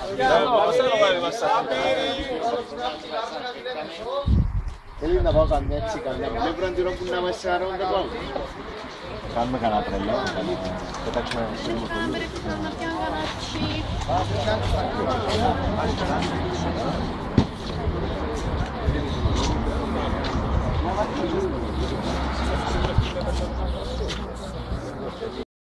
Θέλει να πάω καμιά έτσι, καμιά πλευρά την ώρα που να μας συγχαρώνουν τα πάμε. Κάνουμε κανένα τρελό, πετάξουμε στο δημοφιλείο.